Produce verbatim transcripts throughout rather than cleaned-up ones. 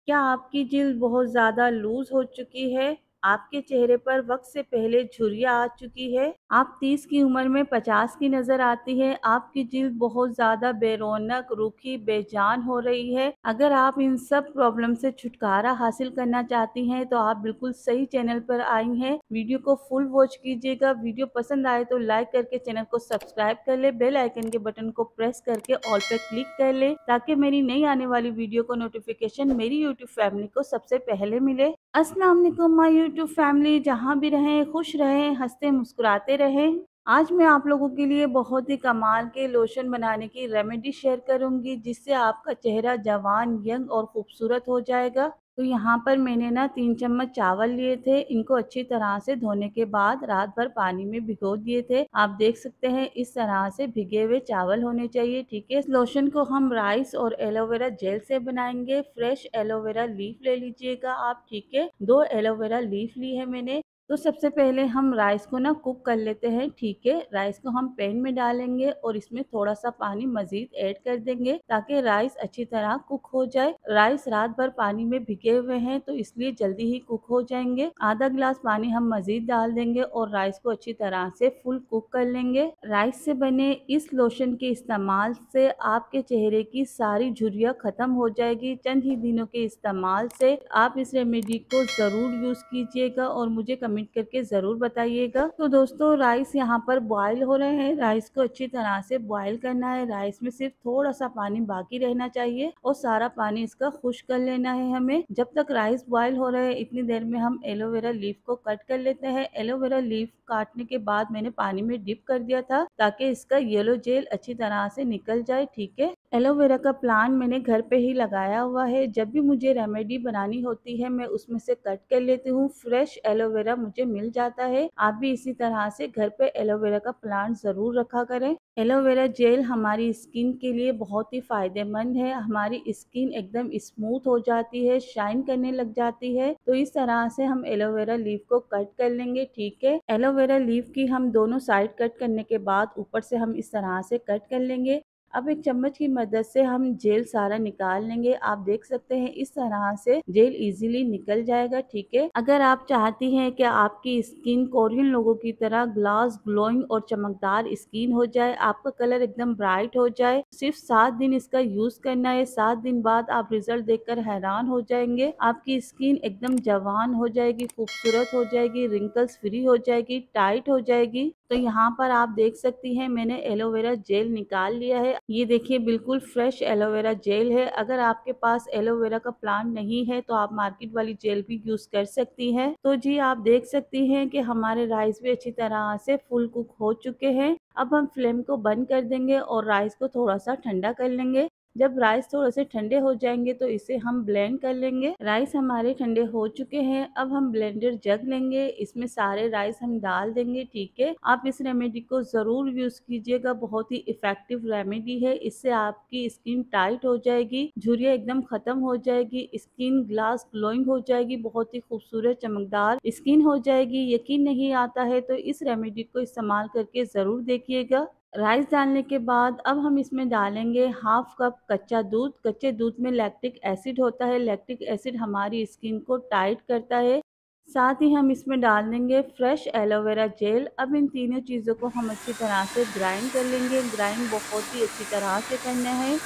क्या आपकी जिल्द बहुत ज़्यादा लूज़ हो चुकी है? आपके चेहरे पर वक़्त से पहले झुर्रियाँ आ चुकी है? आप तीस की उम्र में पचास की नज़र आती है? आपकी जिल्द बहुत ज़्यादा बेरौनक, रूखी, बेजान हो रही है? अगर आप इन सब प्रॉब्लम से छुटकारा हासिल करना चाहती हैं तो आप बिल्कुल सही चैनल पर आई हैं। वीडियो को फुल वॉच कीजिएगा। वीडियो पसंद आए तो लाइक करके चैनल को सब्सक्राइब कर ले, बेल आइकन के बटन को प्रेस करके ऑल पे क्लिक कर ले ताकि मेरी नई आने वाली वीडियो को नोटिफिकेशन मेरी यूट्यूब फैमिली को सबसे पहले मिले। अस्सलाम वालेकुम माय यूट्यूब फैमिली, जहाँ भी रहें खुश रहें, हंसते मुस्कुराते रहें। आज मैं आप लोगों के लिए बहुत ही कमाल के लोशन बनाने की रेमेडी शेयर करूंगी जिससे आपका चेहरा जवान, यंग और खूबसूरत हो जाएगा। तो यहाँ पर मैंने ना तीन चम्मच चावल लिए थे। इनको अच्छी तरह से धोने के बाद रात भर पानी में भिगो दिए थे। आप देख सकते हैं इस तरह से भिगे हुए चावल होने चाहिए। ठीक है, इस लोशन को हम राइस और एलोवेरा जेल से बनाएंगे। फ्रेश एलोवेरा लीफ ले लीजिएगा आप। ठीक है, दो एलोवेरा लीफ ली है मैंने। तो सबसे पहले हम राइस को ना कुक कर लेते हैं। ठीक है, राइस को हम पैन में डालेंगे और इसमें थोड़ा सा पानी मजीद ऐड कर देंगे ताकि राइस अच्छी तरह कुक हो जाए। राइस रात भर पानी में भिगे हुए हैं तो इसलिए जल्दी ही कुक हो जाएंगे। आधा गिलास पानी हम मजीद डाल देंगे और राइस को अच्छी तरह से फुल कुक कर लेंगे। राइस से बने इस लोशन के इस्तेमाल से आपके चेहरे की सारी झुर्रियाँ खत्म हो जाएगी। चंद ही दिनों के इस्तेमाल से आप इस रेमेडी को जरूर यूज कीजिएगा और मुझे कमेंट करके जरूर बताइएगा। तो दोस्तों, राइस यहाँ पर बॉईल हो रहे हैं। राइस को अच्छी तरह से बॉईल करना है। राइस में सिर्फ थोड़ा सा पानी बाकी रहना चाहिए और सारा पानी इसका खुश्क कर लेना है हमें। जब तक राइस बॉईल हो रहे हैं इतनी देर में हम एलोवेरा लीफ को कट कर लेते हैं। एलोवेरा लीफ काटने के बाद मैंने पानी में डिप कर दिया था ताकि इसका येलो जेल अच्छी तरह से निकल जाए। ठीक है, एलोवेरा का प्लांट मैंने घर पे ही लगाया हुआ है। जब भी मुझे रेमेडी बनानी होती है मैं उसमें से कट कर लेती हूँ। फ्रेश एलोवेरा मुझे मिल जाता है। आप भी इसी तरह से घर पे एलोवेरा का प्लांट जरूर रखा करें। एलोवेरा जेल हमारी स्किन के लिए बहुत ही फायदेमंद है। हमारी स्किन एकदम स्मूथ हो जाती है, शाइन करने लग जाती है। तो इस तरह से हम एलोवेरा लीफ को कट कर लेंगे। ठीक है, एलोवेरा लीफ की हम दोनों साइड कट करने के बाद ऊपर से हम इस तरह से कट कर लेंगे। अब एक चम्मच की मदद से हम जेल सारा निकाल लेंगे। आप देख सकते हैं इस तरह से जेल इजीली निकल जाएगा। ठीक है, अगर आप चाहती हैं कि आपकी स्किन कोरियन लोगों की तरह ग्लास ग्लोइंग और चमकदार स्किन हो जाए, आपका कलर एकदम ब्राइट हो जाए, सिर्फ सात दिन इसका यूज करना है। सात दिन बाद आप रिजल्ट देखकर हैरान हो जाएंगे। आपकी स्किन एकदम जवान हो जाएगी, खूबसूरत हो जाएगी, रिंकल्स फ्री हो जाएगी, टाइट हो जाएगी। तो यहाँ पर आप देख सकती हैं मैंने एलोवेरा जेल निकाल लिया है। ये देखिए बिल्कुल फ्रेश एलोवेरा जेल है। अगर आपके पास एलोवेरा का प्लांट नहीं है तो आप मार्केट वाली जेल भी यूज कर सकती हैं। तो जी आप देख सकती हैं कि हमारे राइस भी अच्छी तरह से फुल कुक हो चुके हैं। अब हम फ्लेम को बंद कर देंगे और राइस को थोड़ा सा ठंडा कर लेंगे। जब राइस थोड़े से ठंडे हो जाएंगे तो इसे हम ब्लेंड कर लेंगे। राइस हमारे ठंडे हो चुके हैं। अब हम ब्लेंडर जग लेंगे, इसमें सारे राइस हम डाल देंगे। ठीक है, आप इस रेमेडी को जरूर यूज कीजिएगा। बहुत ही इफेक्टिव रेमेडी है। इससे आपकी स्किन टाइट हो जाएगी, झुर्रियाँ एकदम खत्म हो जाएगी, स्किन ग्लास ग्लोइंग हो जाएगी, बहुत ही खूबसूरत चमकदार स्किन हो जाएगी। यकीन नहीं आता है तो इस रेमेडी को इस्तेमाल करके जरूर देखिएगा। राइस डालने के बाद अब हम इसमें डालेंगे हाफ कप कच्चा दूध। कच्चे दूध में लैक्टिक एसिड होता है। लैक्टिक एसिड हमारी स्किन को टाइट करता है। साथ ही हम इसमें डाल देंगे फ्रेश एलोवेरा जेल। अब इन तीनों चीज़ों को हम अच्छी तरह से ग्राइंड कर लेंगे। ग्राइंड बहुत ही अच्छी तरह से करना है।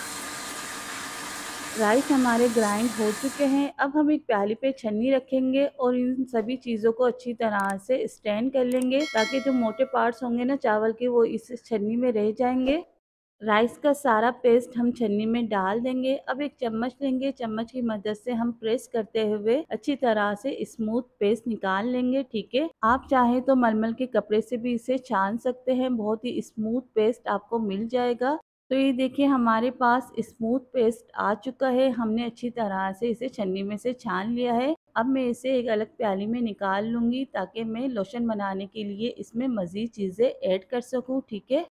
राइस हमारे ग्राइंड हो चुके हैं। अब हम एक प्याली पे छन्नी रखेंगे और इन सभी चीज़ों को अच्छी तरह से स्टैंड कर लेंगे ताकि जो मोटे पार्ट्स होंगे ना चावल के वो इस छन्नी में रह जाएंगे। राइस का सारा पेस्ट हम छन्नी में डाल देंगे। अब एक चम्मच लेंगे, चम्मच की मदद से हम प्रेस करते हुए अच्छी तरह से स्मूथ पेस्ट निकाल लेंगे। ठीक है, आप चाहें तो मलमल के कपड़े से भी इसे छान सकते हैं, बहुत ही स्मूथ पेस्ट आपको मिल जाएगा। तो ये देखिए हमारे पास स्मूथ पेस्ट आ चुका है। हमने अच्छी तरह से इसे छन्नी में से छान लिया है। अब मैं इसे एक अलग प्याली में निकाल लूंगी ताकि मैं लोशन बनाने के लिए इसमें मजीद चीज़ें ऐड कर सकूं। ठीक है,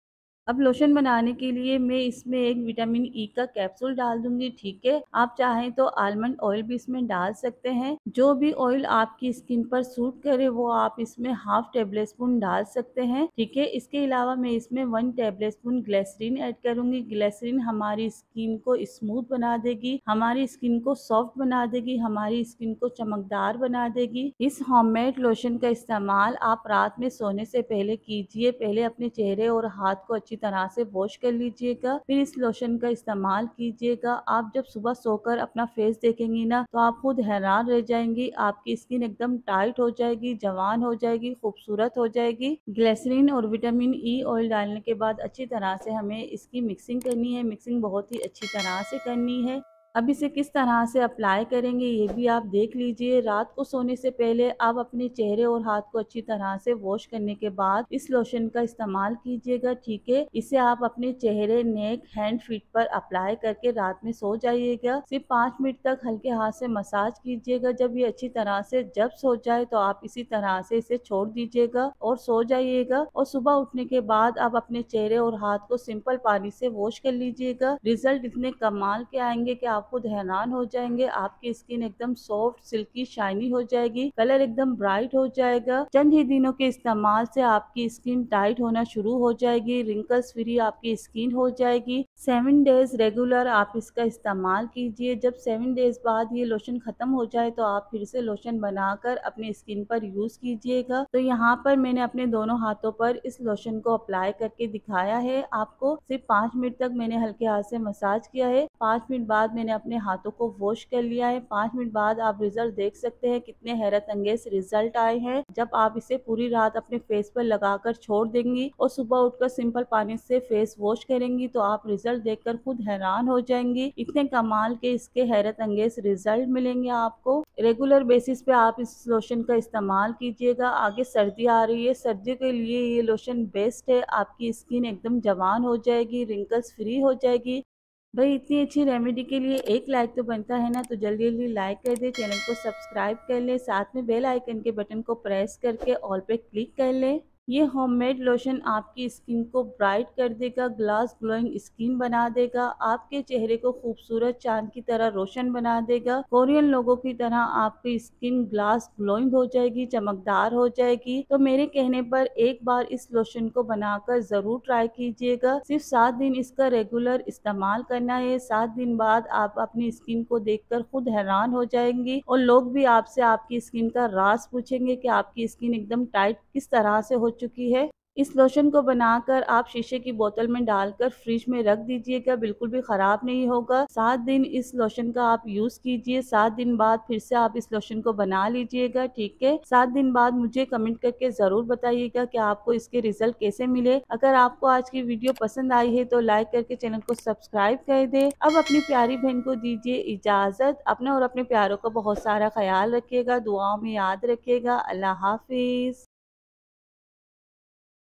अब लोशन बनाने के लिए मैं इसमें एक विटामिन ई का कैप्सूल डाल दूंगी, ठीक है। आप चाहें तो आलमंड ऑयल भी इसमें डाल सकते हैं। जो भी ऑयल आपकी स्किन पर सूट करे वो आप इसमें हाफ टेबल स्पून डाल सकते हैं, ठीक है। इसके अलावा मैं इसमें one tablespoon glycerine add करूंगी। ग्लिसरीन हमारी स्किन को स्मूथ बना देगी, हमारी स्किन को सॉफ्ट बना देगी, हमारी स्किन को चमकदार बना देगी। इस होममेड लोशन का इस्तेमाल आप रात में सोने से पहले कीजिए। पहले अपने चेहरे और हाथ को अच्छी तरह से वॉश कर लीजिएगा, फिर इस लोशन का इस्तेमाल कीजिएगा। आप जब सुबह सोकर अपना फेस देखेंगी ना तो आप खुद हैरान रह जाएंगी। आपकी स्किन एकदम टाइट हो जाएगी, जवान हो जाएगी, खूबसूरत हो जाएगी। ग्लिसरीन और विटामिन ई ऑयल डालने के बाद अच्छी तरह से हमें इसकी मिक्सिंग करनी है। मिक्सिंग बहुत ही अच्छी तरह से करनी है। अब इसे किस तरह से अप्लाई करेंगे ये भी आप देख लीजिए। रात को सोने से पहले आप अपने चेहरे और हाथ को अच्छी तरह से वॉश करने के बाद इस लोशन का इस्तेमाल कीजिएगा, ठीक है। इसे आप अपने चेहरे, नेक, हैंड, फीट पर अप्लाई करके रात में सो जाइएगा। सिर्फ पाँच मिनट तक हल्के हाथ से मसाज कीजिएगा। जब ये अच्छी तरह से जब सो जाए तो आप इसी तरह से इसे छोड़ दीजिएगा और सो जाइएगा। और सुबह उठने के बाद आप अपने चेहरे और हाथ को सिंपल पानी से वॉश कर लीजिएगा। रिजल्ट इतने कमाल के आएंगे कि आप खुद हैरान हो जाएंगे। आपकी स्किन एकदम सॉफ्ट, सिल्की, शाइनी हो जाएगी, कलर एकदम ब्राइट हो जाएगा। चंद ही दिनों के इस्तेमाल से आपकी स्किन टाइट होना शुरू हो जाएगी, रिंकल्स फ्री आपकी स्किन हो जाएगी। सेवन डेज रेगुलर आप इसका इस्तेमाल कीजिए। जब सेवन डेज बाद ये लोशन खत्म हो जाए तो आप फिर से लोशन बनाकर अपनी स्किन पर यूज कीजिएगा। तो यहाँ पर मैंने अपने दोनों हाथों पर इस लोशन को अप्लाई करके दिखाया है आपको। सिर्फ पाँच मिनट तक मैंने हल्के हाथ से मसाज किया है। पाँच मिनट बाद मैंने अपने हाथों को वॉश कर लिया है। पाँच मिनट बाद आप रिजल्ट देख सकते हैं कितने हैरत अंगेज रिजल्ट आए हैं। जब आप इसे पूरी रात अपने फेस पर लगाकर छोड़ देंगी और सुबह उठकर सिंपल पानी से फेस वॉश करेंगी तो आप रिजल्ट देखकर खुद हैरान हो जाएंगी। इतने कमाल के इसके हैरत अंगेज रिजल्ट मिलेंगे आपको। रेगुलर बेसिस पे आप इस लोशन का इस्तेमाल कीजिएगा। आगे सर्दी आ रही है, सर्दियों के लिए ये लोशन बेस्ट है। आपकी स्किन एकदम जवान हो जाएगी, रिंकल्स फ्री हो जाएगी। भाई इतनी अच्छी रेमेडी के लिए एक लाइक तो बनता है ना, तो जल्दी जल्दी लाइक कर दे, चैनल को सब्सक्राइब कर ले, साथ में बेल आइकन के बटन को प्रेस करके ऑल पे क्लिक कर ले। ये होममेड लोशन आपकी स्किन को ब्राइट कर देगा, ग्लास ग्लोइंग स्किन बना देगा, आपके चेहरे को खूबसूरत चांद की तरह रोशन बना देगा। कोरियन लोगों की तरह आपकी स्किन ग्लास ग्लोइंग हो जाएगी, चमकदार हो जाएगी। तो मेरे कहने पर एक बार इस लोशन को बनाकर जरूर ट्राई कीजिएगा। सिर्फ सात दिन इसका रेगुलर इस्तेमाल करना है। सात दिन बाद आप अपनी स्किन को देखकर खुद हैरान हो जाएंगी और लोग भी आपसे आपकी स्किन का राज पूछेंगे कि आपकी स्किन एकदम टाइट किस तरह से हो चुकी है। इस लोशन को बनाकर आप शीशे की बोतल में डालकर फ्रिज में रख दीजिएगा, बिल्कुल भी खराब नहीं होगा। सात दिन इस लोशन का आप यूज कीजिए। सात दिन बाद फिर से आप इस लोशन को बना लीजिएगा, ठीक है। सात दिन बाद मुझे कमेंट करके जरूर बताइएगा कि आपको इसके रिजल्ट कैसे मिले। अगर आपको आज की वीडियो पसंद आई है तो लाइक करके चैनल को सब्सक्राइब कर दे। अब अपनी प्यारी बहन को दीजिए इजाजत। अपने और अपने प्यारों का बहुत सारा ख्याल रखिएगा, दुआओं में याद रखिएगा। अल्लाह हाफिज।